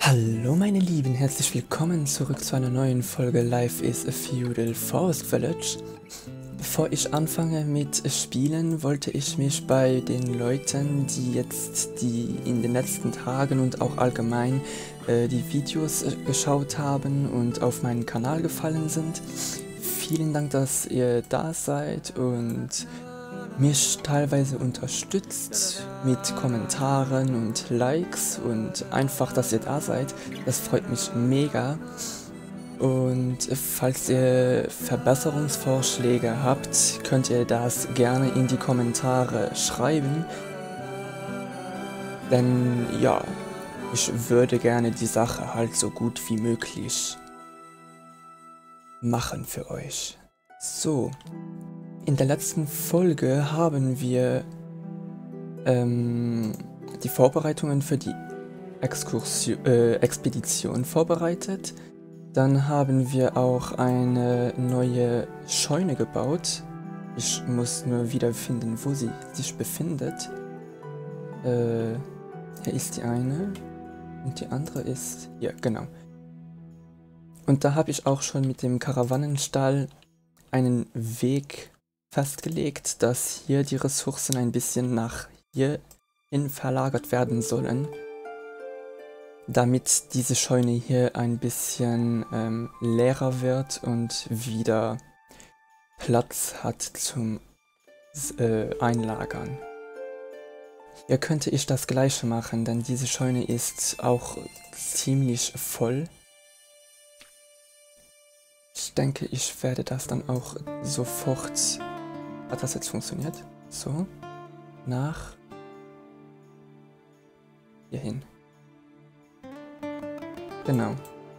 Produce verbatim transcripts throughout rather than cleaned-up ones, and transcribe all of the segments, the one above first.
Hallo meine Lieben, herzlich willkommen zurück zu einer neuen Folge Life is a Feudal Forest Village. Bevor ich anfange mit Spielen, wollte ich mich bei den Leuten, die jetzt die in den letzten Tagen und auch allgemein äh, die Videos äh, geschaut haben und auf meinen Kanal gefallen sind, vielen Dank, dass ihr da seid und mich teilweise unterstützt mit Kommentaren und Likes und einfach, dass ihr da seid. Das freut mich mega. Und falls ihr Verbesserungsvorschläge habt, könnt ihr das gerne in die Kommentare schreiben. Denn ja, ich würde gerne die Sache halt so gut wie möglich machen für euch. So. In der letzten Folge haben wir ähm, die Vorbereitungen für die Exkursion, äh, Expedition vorbereitet. Dann haben wir auch eine neue Scheune gebaut. Ich muss nur wieder finden, wo sie sich befindet. Äh, hier ist die eine und die andere ist hier, genau. Und da habe ich auch schon mit dem Karawanenstall einen Weg festgelegt, dass hier die Ressourcen ein bisschen nach hier hin verlagert werden sollen, damit diese Scheune hier ein bisschen ähm, leerer wird und wieder Platz hat zum äh, Einlagern. Hier könnte ich das gleiche machen, denn diese Scheune ist auch ziemlich voll. Ich denke, ich werde das dann auch sofort... Hat das jetzt funktioniert? So. Nach. Hier hin. Genau.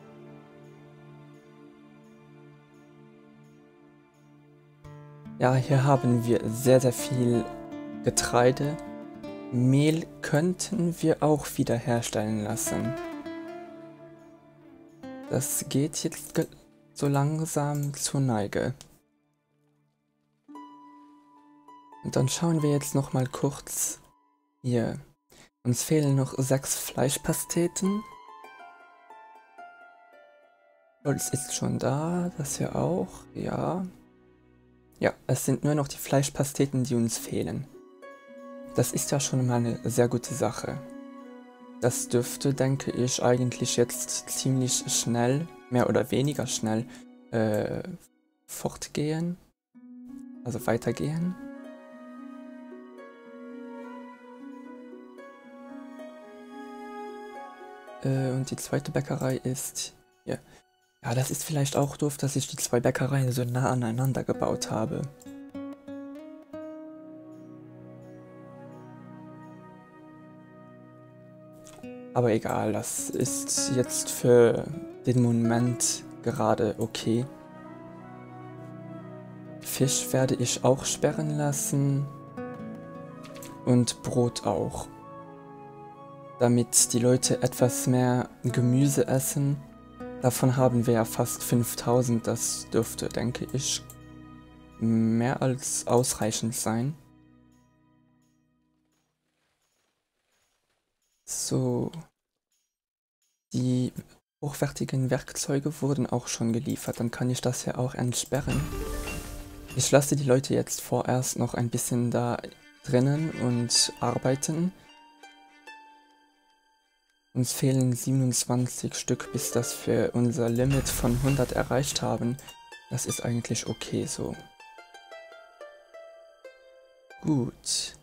Ja, hier haben wir sehr, sehr viel Getreide. Mehl könnten wir auch wieder herstellen lassen. Das geht jetzt so langsam zur Neige. Und dann schauen wir jetzt noch mal kurz hier. Uns fehlen noch sechs Fleischpasteten. Holz ist schon da, das hier auch, ja. Ja, es sind nur noch die Fleischpasteten, die uns fehlen. Das ist ja schon mal eine sehr gute Sache. Das dürfte, denke ich, eigentlich jetzt ziemlich schnell, mehr oder weniger schnell, äh, fortgehen. Also weitergehen. Und die zweite Bäckerei ist hier. Ja, das ist vielleicht auch doof, dass ich die zwei Bäckereien so nah aneinander gebaut habe. Aber egal, das ist jetzt für den Moment gerade okay. Fisch werde ich auch sperren lassen. Und Brot auch. Damit die Leute etwas mehr Gemüse essen. Davon haben wir ja fast fünftausend, das dürfte, denke ich, mehr als ausreichend sein. So, die hochwertigen Werkzeuge wurden auch schon geliefert, dann kann ich das ja auch entsperren. Ich lasse die Leute jetzt vorerst noch ein bisschen da drinnen und arbeiten. Uns fehlen siebenundzwanzig Stück, bis das wir unser Limit von hundert erreicht haben. Das ist eigentlich okay so. Gut.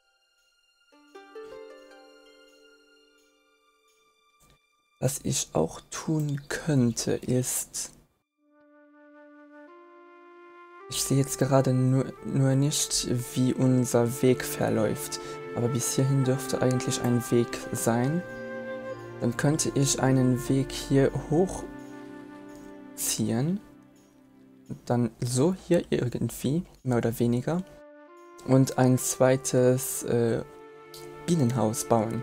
Was ich auch tun könnte, ist... Ich sehe jetzt gerade nur, nur nicht, wie unser Weg verläuft. Aber bis hierhin dürfte eigentlich ein Weg sein. Dann könnte ich einen Weg hier hochziehen. Und dann so hier irgendwie, mehr oder weniger. Und ein zweites äh, Bienenhaus bauen.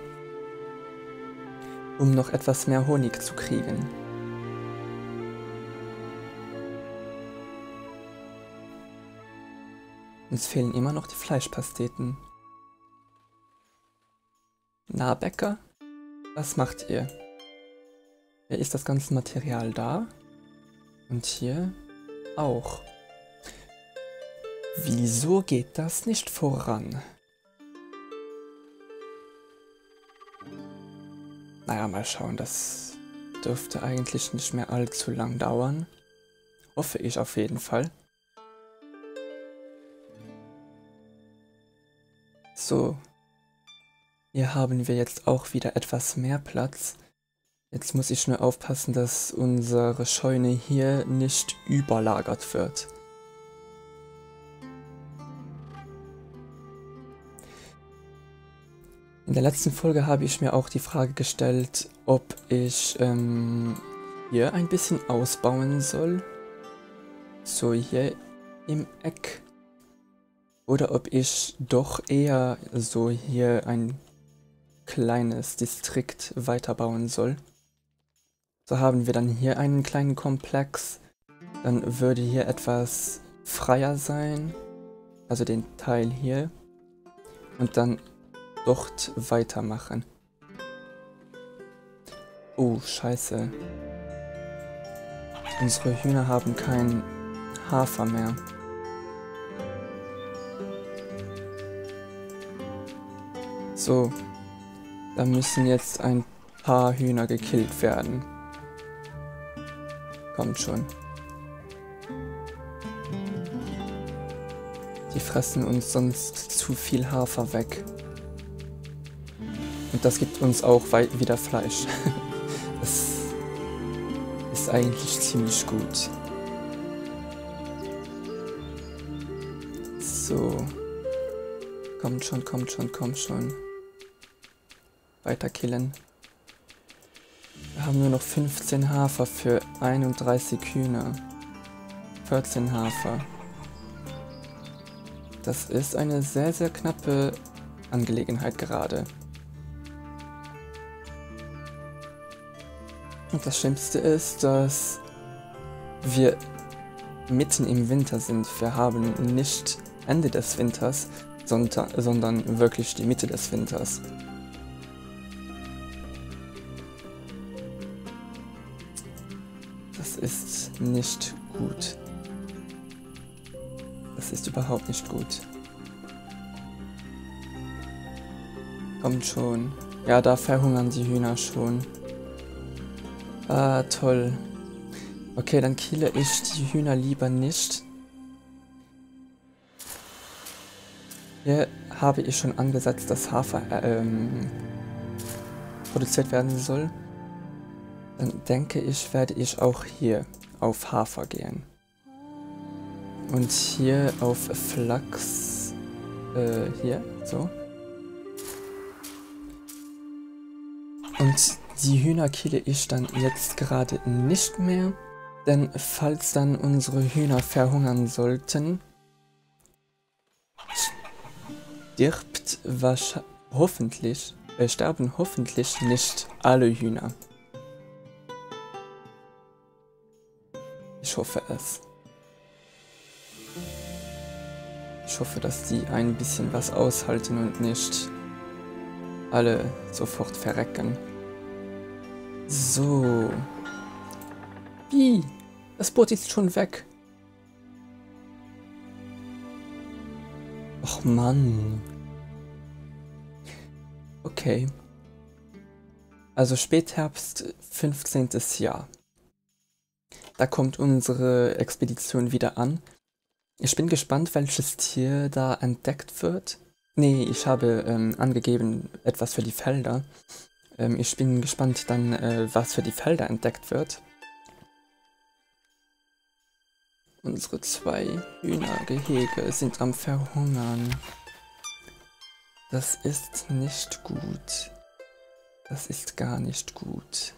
Um noch etwas mehr Honig zu kriegen. Uns fehlen immer noch die Fleischpasteten. Na, Bäcker? Was macht ihr? Hier ist das ganze Material da. Und hier auch. Wieso geht das nicht voran? Naja, mal schauen, das dürfte eigentlich nicht mehr allzu lang dauern. Hoffe ich auf jeden Fall. So. Hier haben wir jetzt auch wieder etwas mehr Platz. Jetzt muss ich nur aufpassen, dass unsere Scheune hier nicht überlagert wird. In der letzten Folge habe ich mir auch die Frage gestellt, ob ich ähm, hier ein bisschen ausbauen soll. So hier im Eck. Oder ob ich doch eher so hier ein kleines Distrikt weiterbauen soll. So haben wir dann hier einen kleinen Komplex. Dann würde hier etwas freier sein. Also den Teil hier. Und dann dort weitermachen. Oh, scheiße. Unsere Hühner haben kein Hafer mehr. So. Da müssen jetzt ein paar Hühner gekillt werden. Kommt schon. Die fressen uns sonst zu viel Hafer weg. Und das gibt uns auch wieder Fleisch. Das ist eigentlich ziemlich gut. So. Kommt schon, kommt schon, kommt schon. Weiter killen. Wir haben nur noch fünfzehn Hafer für einunddreißig Hühner. vierzehn Hafer. Das ist eine sehr, sehr knappe Angelegenheit gerade. Und das Schlimmste ist, dass wir mitten im Winter sind. Wir haben nicht Ende des Winters, sondern, sondern wirklich die Mitte des Winters. Das ist nicht gut. Das ist überhaupt nicht gut. Kommt schon. Ja, da verhungern die Hühner schon. Ah, toll. Okay, dann kille ich die Hühner lieber nicht. Hier habe ich schon angesetzt, dass Hafer äh, ähm, produziert werden soll. Dann denke ich, werde ich auch hier auf Hafer gehen. Und hier auf Flachs. Äh, hier, so. Und die Hühner kille ich dann jetzt gerade nicht mehr, denn falls dann unsere Hühner verhungern sollten, stirbt wahrscheinlich, hoffentlich, äh, sterben hoffentlich nicht alle Hühner. Ich hoffe es. Ich hoffe, dass die ein bisschen was aushalten und nicht alle sofort verrecken. So. Wie? Das Boot ist schon weg. Och Mann. Okay. Also Spätherbst, fünfzehntes Jahr. Da kommt unsere Expedition wieder an. Ich bin gespannt, welches Tier da entdeckt wird. Nee, ich habe ähm, angegeben etwas für die Felder. Ähm, ich bin gespannt dann, äh, was für die Felder entdeckt wird. Unsere zwei Hühnergehege sind am Verhungern. Das ist nicht gut. Das ist gar nicht gut.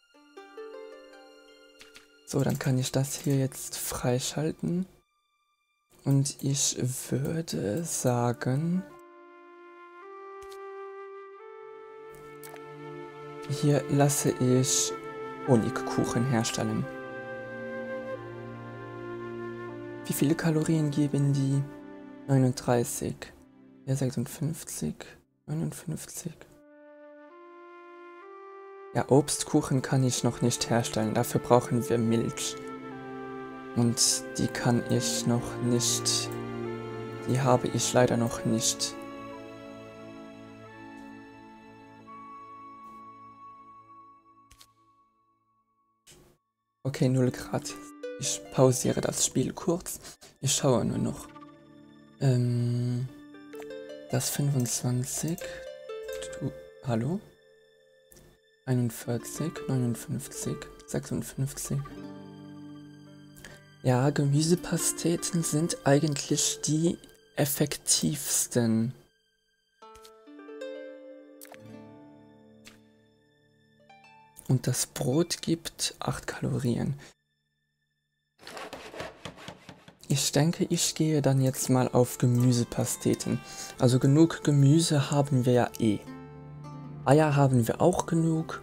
So, dann kann ich das hier jetzt freischalten. Und ich würde sagen, hier lasse ich Honigkuchen herstellen. Wie viele Kalorien geben die? neununddreißig. Ja, sechsundfünfzig. neunundfünfzig. Ja, Obstkuchen kann ich noch nicht herstellen. Dafür brauchen wir Milch. Und die kann ich noch nicht... Die habe ich leider noch nicht. Okay, null Grad. Ich pausiere das Spiel kurz. Ich schaue nur noch. Ähm, das fünfundzwanzig. Du, hallo? einundvierzig, neunundfünfzig, sechsundfünfzig. Ja, Gemüsepasteten sind eigentlich die effektivsten. Und das Brot gibt acht Kalorien. Ich denke, ich gehe dann jetzt mal auf Gemüsepasteten. Also genug Gemüse haben wir ja eh. Eier haben wir auch genug.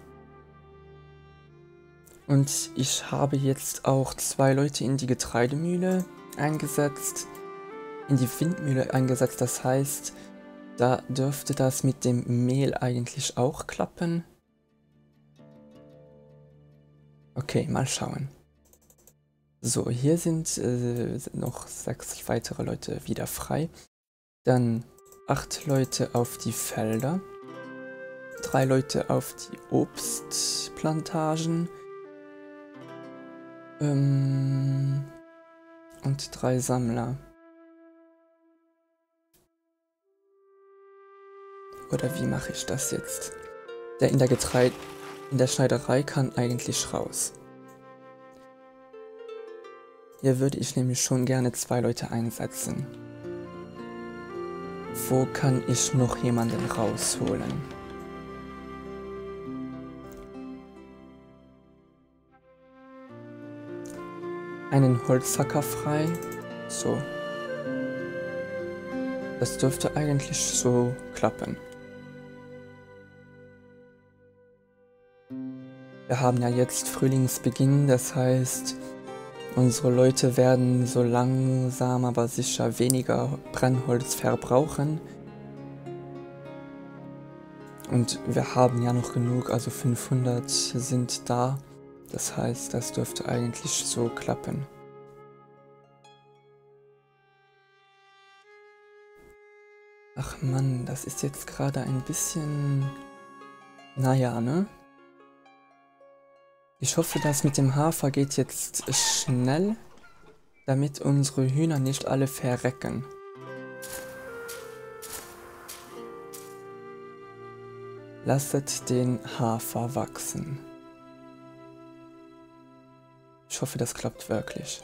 Und ich habe jetzt auch zwei Leute in die Getreidemühle eingesetzt. In die Windmühle eingesetzt, das heißt, da dürfte das mit dem Mehl eigentlich auch klappen. Okay, mal schauen. So, hier sind äh, noch sechs weitere Leute wieder frei. Dann acht Leute auf die Felder. Drei Leute auf die Obstplantagen. Ähm, und drei Sammler. Oder wie mache ich das jetzt? Der in der Getreide, in der Schneiderei kann eigentlich raus. Hier würde ich nämlich schon gerne zwei Leute einsetzen. Wo kann ich noch jemanden rausholen? Einen Holzhacker frei. So. Das dürfte eigentlich so klappen. Wir haben ja jetzt Frühlingsbeginn, das heißt, unsere Leute werden so langsam aber sicher weniger Brennholz verbrauchen. Und wir haben ja noch genug, also fünfhundert sind da. Das heißt, das dürfte eigentlich so klappen. Ach Mann, das ist jetzt gerade ein bisschen... Naja, ne? Ich hoffe, das mit dem Hafer geht jetzt schnell, damit unsere Hühner nicht alle verrecken. Lasset den Hafer wachsen. Ich hoffe, das klappt wirklich.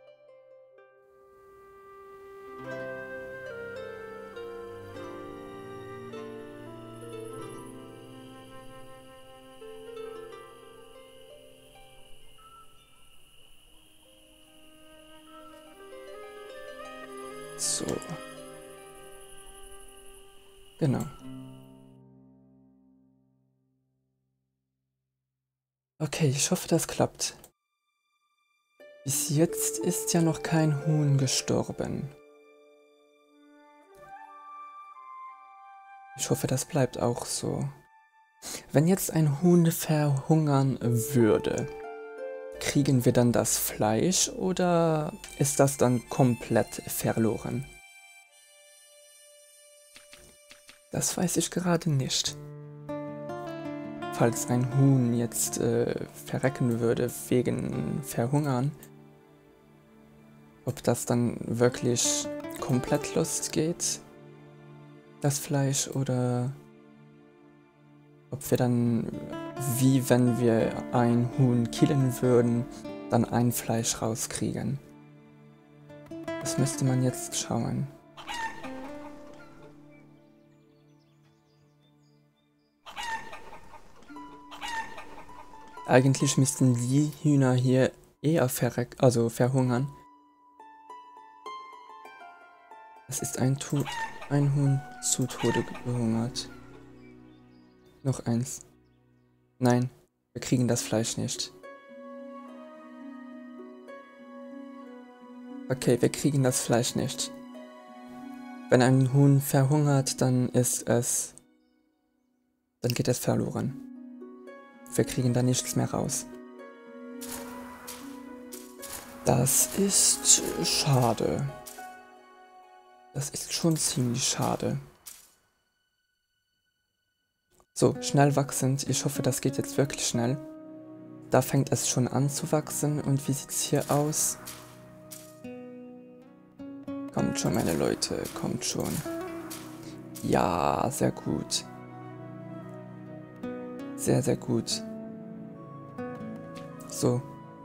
So. Genau. Okay, ich hoffe, das klappt. Bis jetzt ist ja noch kein Huhn gestorben. Ich hoffe, das bleibt auch so. Wenn jetzt ein Huhn verhungern würde, kriegen wir dann das Fleisch oder ist das dann komplett verloren? Das weiß ich gerade nicht. Falls ein Huhn jetzt äh, verrecken würde wegen Verhungern, ob das dann wirklich komplett losgeht, das Fleisch, oder ob wir dann, wie wenn wir ein Huhn killen würden, dann ein Fleisch rauskriegen. Das müsste man jetzt schauen. Eigentlich müssten die Hühner hier eher verreck, also verhungern. Es ist ein, tu ein Huhn zu Tode gehungert. Noch eins. Nein, wir kriegen das Fleisch nicht. Okay, wir kriegen das Fleisch nicht. Wenn ein Huhn verhungert, dann ist es... Dann geht es verloren. Wir kriegen da nichts mehr raus. Das ist schade. Das ist schon ziemlich schade. So, schnell wachsend. Ich hoffe, das geht jetzt wirklich schnell. Da fängt es schon an zu wachsen. Und wie sieht es hier aus? Kommt schon, meine Leute, kommt schon. Ja, sehr gut. Sehr, sehr gut. So.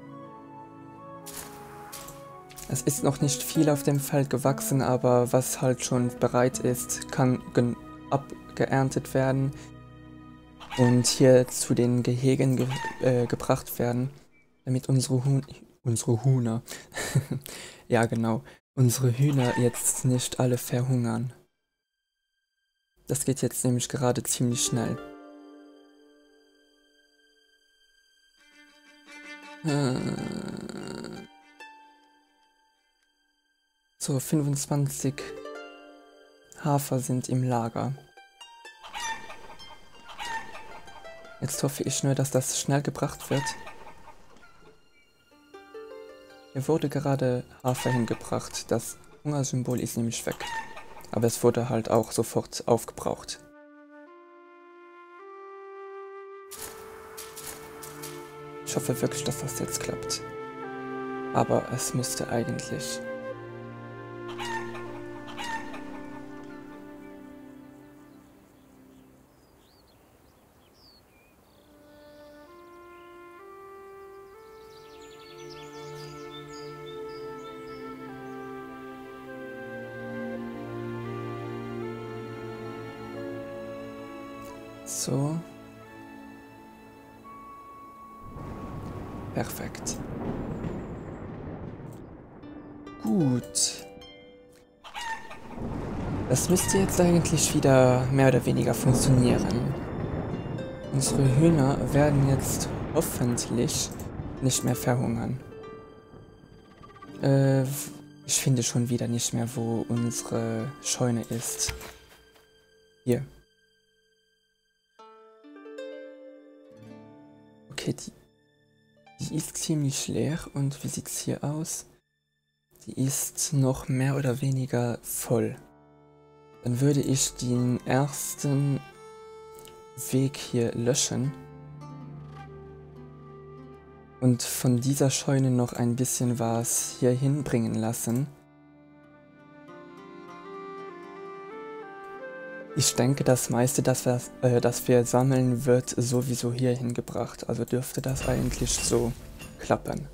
Es ist noch nicht viel auf dem Feld gewachsen, aber was halt schon bereit ist, kann abgeerntet werden und hier zu den Gehegen ge äh, gebracht werden, damit unsere, Huhn unsere Hühner, ja genau, unsere Hühner jetzt nicht alle verhungern. Das geht jetzt nämlich gerade ziemlich schnell. So, fünfundzwanzig Hafer sind im Lager. Jetzt hoffe ich nur, dass das schnell gebracht wird. Hier wurde gerade Hafer hingebracht. Das Hungersymbol ist nämlich weg. Aber es wurde halt auch sofort aufgebraucht. Ich hoffe wirklich, dass das jetzt klappt. Aber es müsste eigentlich. So. Perfekt. Gut. Das müsste jetzt eigentlich wieder mehr oder weniger funktionieren. Unsere Hühner werden jetzt hoffentlich nicht mehr verhungern. Äh, ich finde schon wieder nicht mehr, wo unsere Scheune ist. Hier. Okay, die, die ist ziemlich leer und wie sieht es hier aus? Die ist noch mehr oder weniger voll. Dann würde ich den ersten Weg hier löschen und von dieser Scheune noch ein bisschen was hier hinbringen lassen. Ich denke, das meiste, das wir, äh, das wir sammeln, wird sowieso hier hingebracht. Also dürfte das eigentlich so klappen.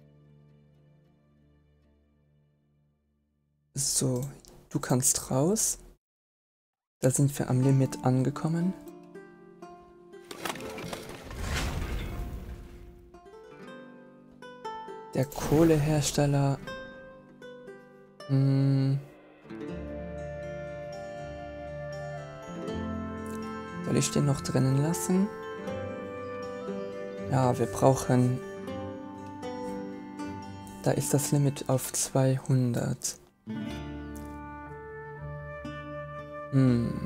So, du kannst raus. Da sind wir am Limit angekommen. Der Kohlehersteller... Mh, soll ich den noch drinnen lassen? Ja, wir brauchen... Da ist das Limit auf zweihundert. Hm.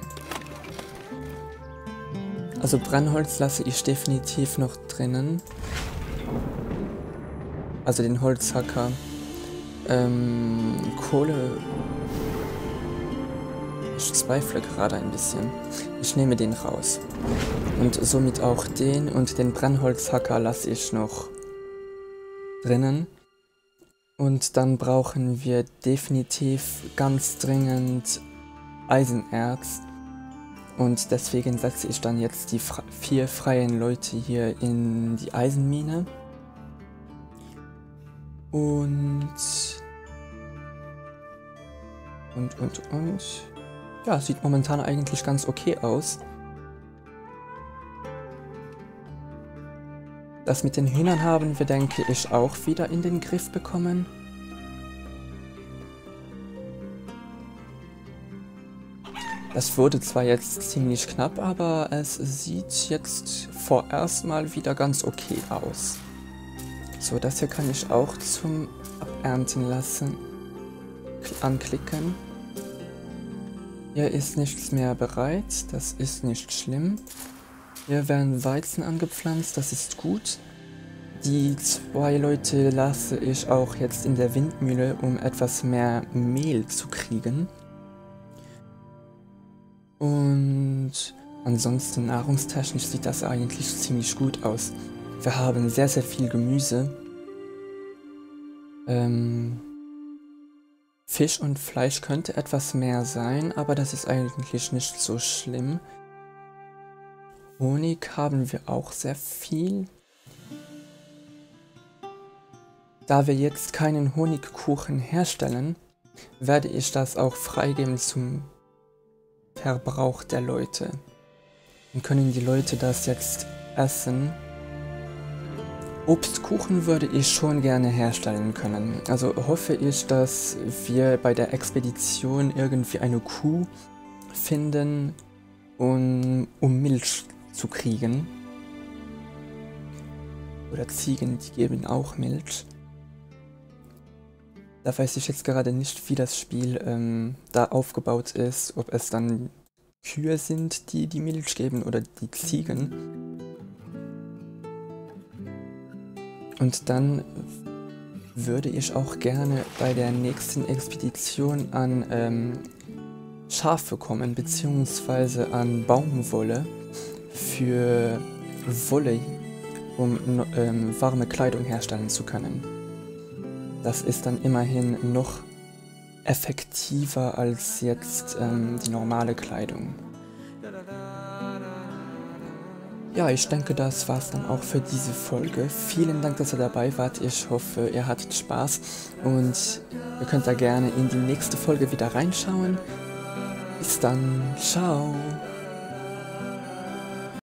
Also Brennholz lasse ich definitiv noch drinnen. Also den Holzhacker. Ähm, Kohle... Ich zweifle gerade ein bisschen. Ich nehme den raus. Und somit auch den und den Brennholzhacker lasse ich noch drinnen. Und dann brauchen wir definitiv ganz dringend Eisenerz. Und deswegen setze ich dann jetzt die vier freien Leute hier in die Eisenmine. Und... Und, und, und... Ja, sieht momentan eigentlich ganz okay aus. Das mit den Hühnern haben wir, denke ich, auch wieder in den Griff bekommen. Das wurde zwar jetzt ziemlich knapp, aber es sieht jetzt vorerst mal wieder ganz okay aus. So, das hier kann ich auch zum Abernten lassen. Anklicken. Hier ist nichts mehr bereit, das ist nicht schlimm. Hier werden Weizen angepflanzt, das ist gut. Die zwei Leute lasse ich auch jetzt in der Windmühle, um etwas mehr Mehl zu kriegen. Und ansonsten nahrungstechnisch sieht das eigentlich ziemlich gut aus. Wir haben sehr, sehr viel Gemüse. Ähm, Fisch und Fleisch könnte etwas mehr sein, aber das ist eigentlich nicht so schlimm. Honig haben wir auch sehr viel. Da wir jetzt keinen Honigkuchen herstellen, werde ich das auch freigeben zum Verbrauch der Leute. Dann können die Leute das jetzt essen. Obstkuchen würde ich schon gerne herstellen können. Also hoffe ich, dass wir bei der Expedition irgendwie eine Kuh finden, um, um Milch zu kriegen. Oder Ziegen, die geben auch Milch. Da weiß ich jetzt gerade nicht, wie das Spiel ähm, da aufgebaut ist, ob es dann Kühe sind, die die Milch geben oder die Ziegen. Und dann würde ich auch gerne bei der nächsten Expedition an ähm, Schafe kommen, beziehungsweise an Baumwolle für Wolle, um ähm, warme Kleidung herstellen zu können. Das ist dann immerhin noch effektiver als jetzt ähm, die normale Kleidung. Ja, ich denke, das war's dann auch für diese Folge. Vielen Dank, dass ihr dabei wart. Ich hoffe, ihr hattet Spaß und ihr könnt da gerne in die nächste Folge wieder reinschauen. Bis dann, ciao!